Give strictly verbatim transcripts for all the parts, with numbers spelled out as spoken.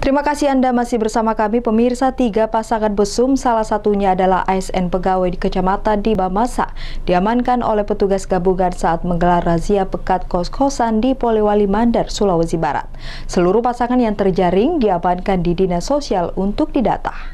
Terima kasih Anda masih bersama kami, pemirsa. Tiga pasangan mesum, salah satunya adalah A S N pegawai di Kecamatan di Mamasa, diamankan oleh petugas gabungan saat menggelar razia pekat kos-kosan di Polewali Mandar, Sulawesi Barat. Seluruh pasangan yang terjaring diamankan di Dinas Sosial untuk didata.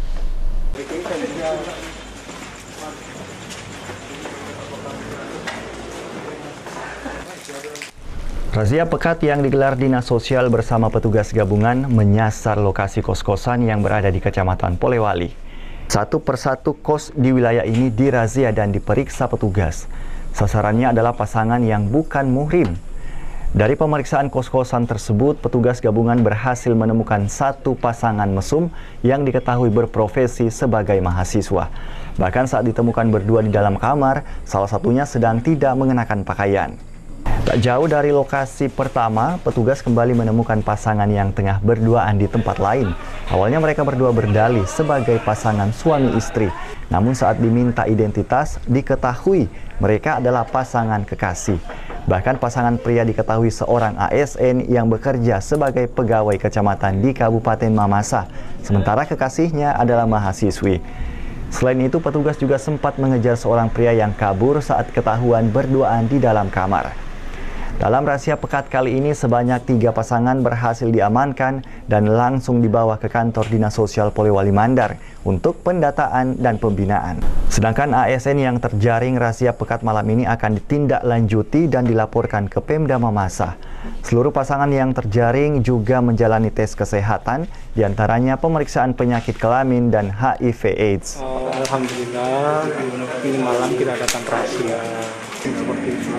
Razia pekat yang digelar Dinas Sosial bersama petugas gabungan menyasar lokasi kos-kosan yang berada di Kecamatan Polewali. Satu persatu kos di wilayah ini dirazia dan diperiksa petugas. Sasarannya adalah pasangan yang bukan muhrim. Dari pemeriksaan kos-kosan tersebut, petugas gabungan berhasil menemukan satu pasangan mesum yang diketahui berprofesi sebagai mahasiswa. Bahkan saat ditemukan berdua di dalam kamar, salah satunya sedang tidak mengenakan pakaian. Tak jauh dari lokasi pertama, petugas kembali menemukan pasangan yang tengah berduaan di tempat lain. Awalnya mereka berdua berdalih sebagai pasangan suami istri. Namun saat diminta identitas, diketahui mereka adalah pasangan kekasih. Bahkan pasangan pria diketahui seorang A S N yang bekerja sebagai pegawai kecamatan di Kabupaten Mamasa. Sementara kekasihnya adalah mahasiswi. Selain itu, petugas juga sempat mengejar seorang pria yang kabur saat ketahuan berduaan di dalam kamar. Dalam razia pekat kali ini, sebanyak tiga pasangan berhasil diamankan dan langsung dibawa ke kantor Dinas Sosial Polewali Mandar untuk pendataan dan pembinaan. Sedangkan A S N yang terjaring razia pekat malam ini akan ditindaklanjuti dan dilaporkan ke Pemda Mamasa. Seluruh pasangan yang terjaring juga menjalani tes kesehatan, diantaranya pemeriksaan penyakit kelamin dan H I V AIDS. Oh, Alhamdulillah, ini malam kita datang razia seperti itu.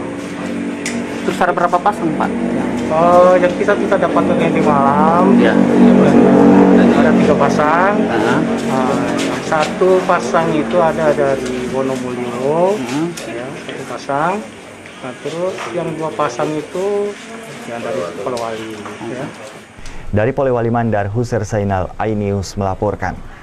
Terus ada berapa pasang, Pak? Oh, yang kita kita dapat di malam, ya. Dan ada tiga pasang. Uh-huh. uh, yang satu pasang itu ada dari Wonomulyo, uh-huh. ya, satu pasang. Nah, terus yang dua pasang itu yang dari Polewali. Uh-huh. Ya. Dari Polewali Mandar, Huser Zainal, iNews melaporkan.